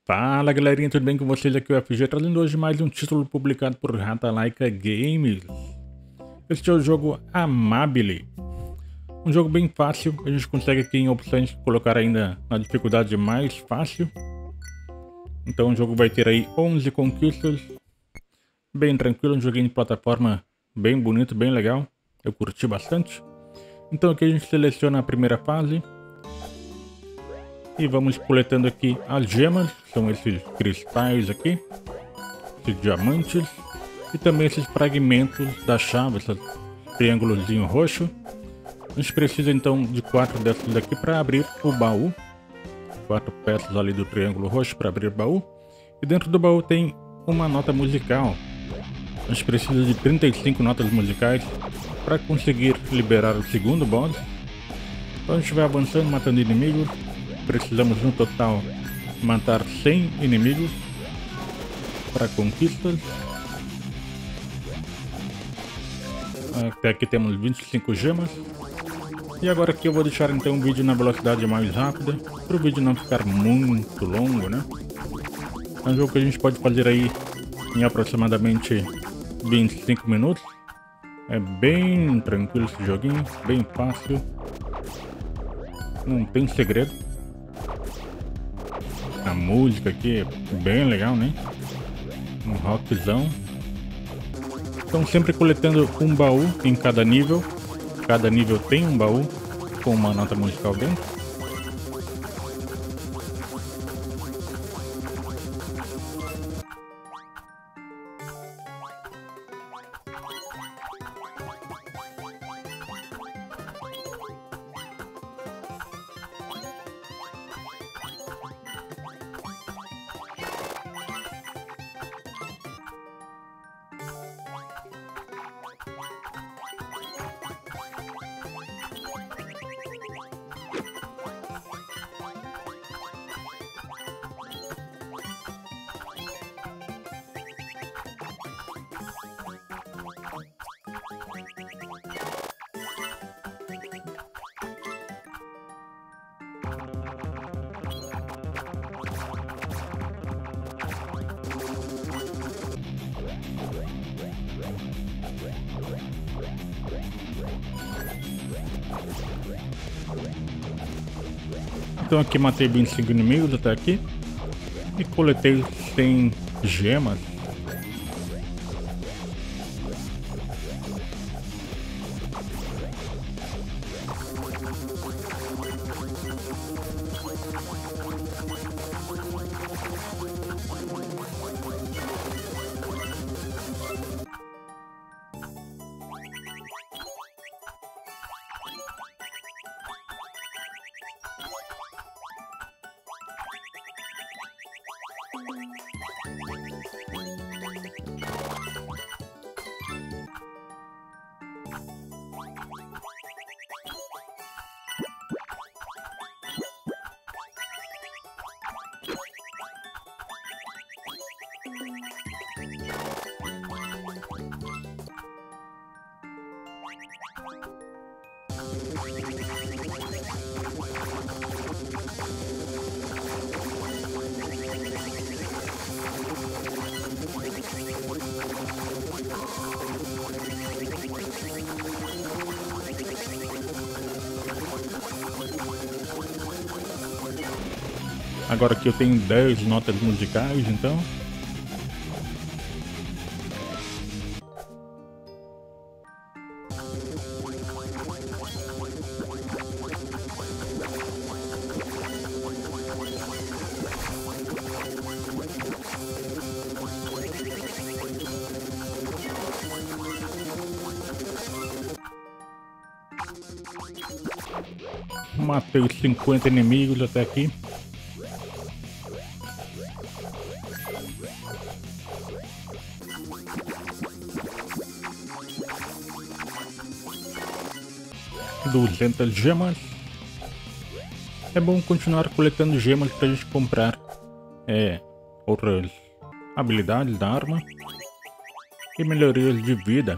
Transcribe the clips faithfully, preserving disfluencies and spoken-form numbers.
Fala galerinha, tudo bem com vocês? Aqui é o F G, trazendo hoje mais um título publicado por Ratalaika Games. Este é o jogo Amabilly. Um jogo bem fácil, a gente consegue aqui em opções colocar ainda na dificuldade mais fácil. Então o jogo vai ter aí onze conquistas, bem tranquilo, um joguinho de plataforma bem bonito, bem legal, eu curti bastante. Então aqui a gente seleciona a primeira fase. E vamos coletando aqui as gemas, são esses cristais aqui, esses diamantes, e também esses fragmentos da chave, esse triângulozinho roxo. A gente precisa então de quatro dessas daqui para abrir o baú, quatro peças ali do triângulo roxo para abrir o baú. E dentro do baú tem uma nota musical, a gente precisa de trinta e cinco notas musicais para conseguir liberar o segundo boss. Então a gente vai avançando, matando inimigos. Precisamos no total matar cem inimigos para conquistas. Até aqui temos vinte e cinco gemas. E agora aqui eu vou deixar então o vídeo na velocidade mais rápida, para o vídeo não ficar muito longo, né? É um jogo que a gente pode fazer aí em aproximadamente vinte e cinco minutos. É bem tranquilo esse joguinho, bem fácil. Não tem segredo. A música aqui é bem legal, né? Um rockzão. Estão sempre coletando um baú em cada nível. Cada nível tem um baú com uma nota musical dentro. Então aqui matei vinte e cinco inimigos até aqui e coletei cem gemas. Agora aqui eu tenho dez notas musicais, então. Matei cinquenta inimigos até aqui. duzentas gemas. É bom continuar coletando gemas para a gente comprar é, outras habilidades da arma e melhorias de vida.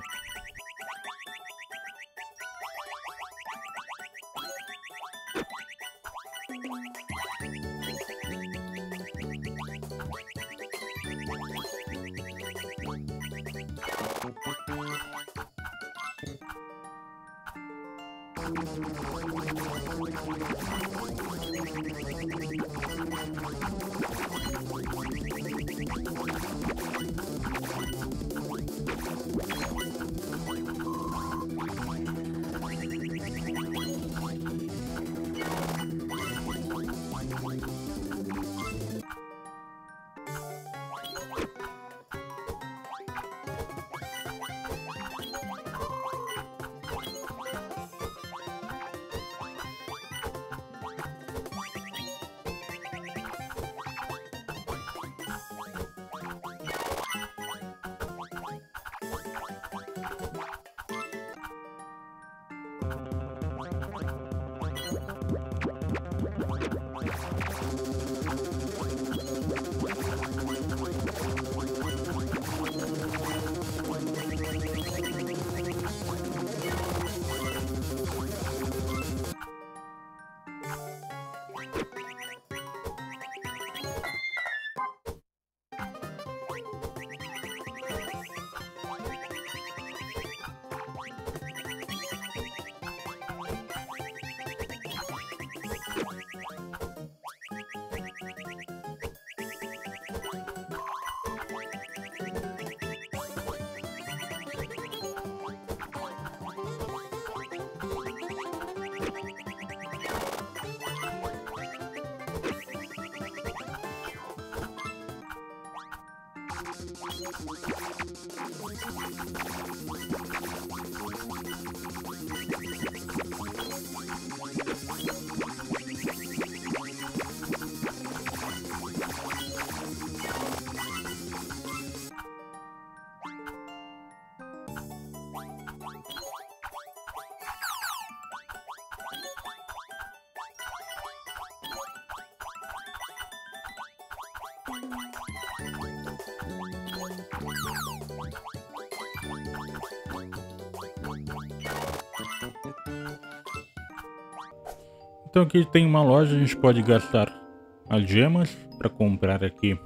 Então aqui tem uma loja, a gente pode gastar algemas para comprar aqui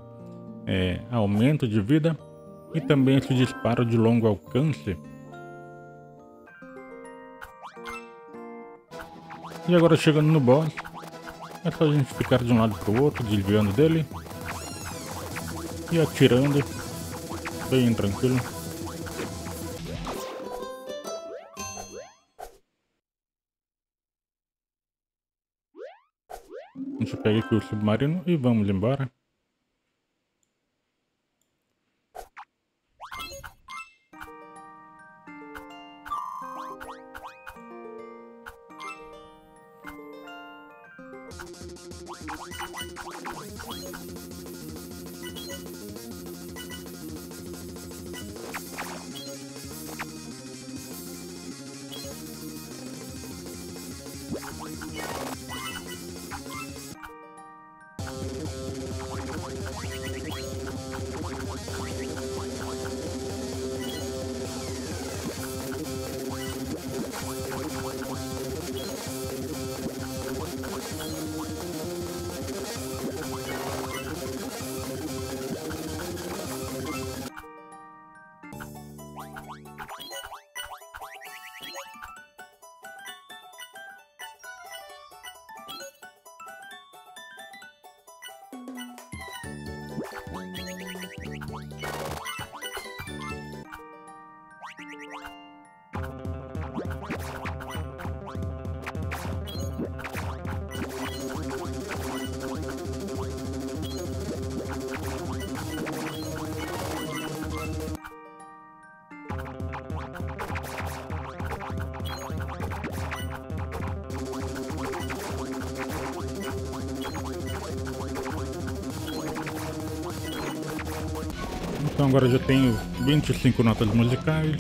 é, aumento de vida e também esse disparo de longo alcance. E agora chegando no boss, é só a gente ficar de um lado para o outro, desviando dele e atirando bem tranquilo. A gente pega aqui o submarino e vamos embora. Então agora eu já tenho vinte e cinco notas musicais.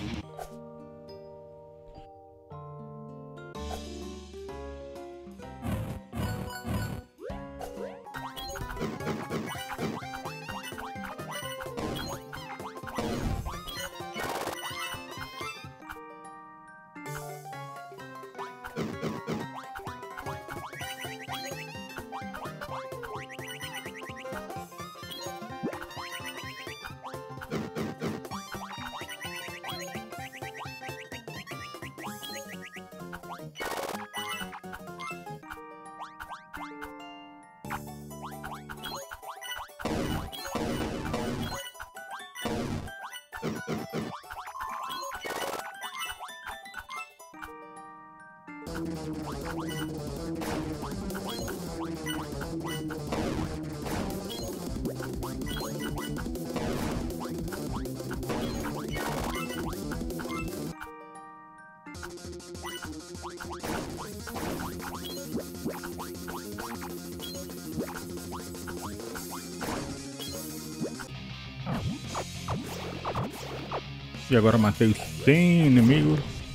E agora matei cem inimigos.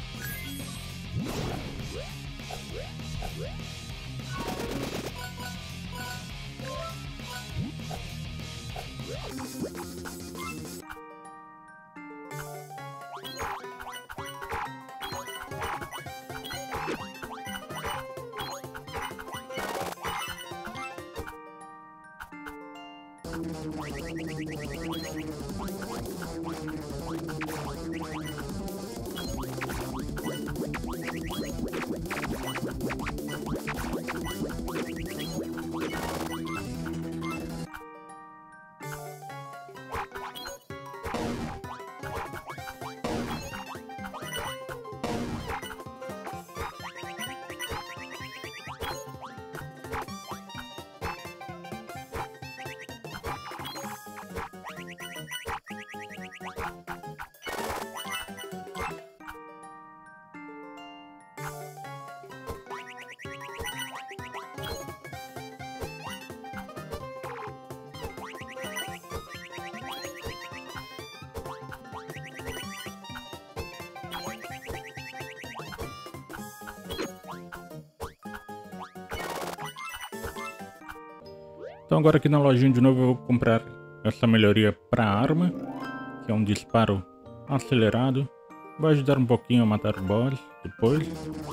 Então agora aqui na lojinha de novo eu vou comprar essa melhoria para arma, que é um disparo acelerado. Vai ajudar um pouquinho a matar boss depois.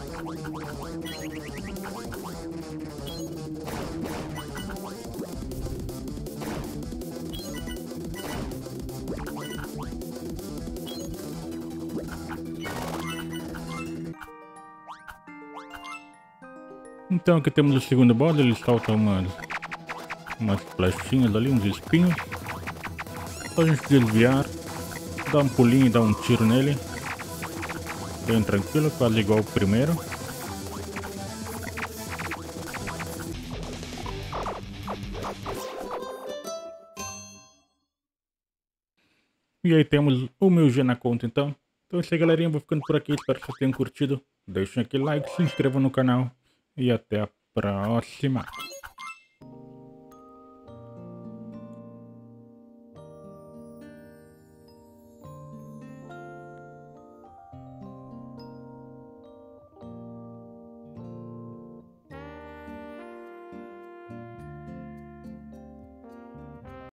Então aqui temos o segundo boss, ele solta umas, umas flechinhas ali, uns espinhos. Só a gente desviar, dar um pulinho e dar um tiro nele. Bem tranquilo, quase igual o primeiro. E aí temos o meu G na conta então. Então é isso aí, galerinha, vou ficando por aqui, espero que vocês tenham curtido. Deixem aquele like, se inscrevam no canal e até a próxima.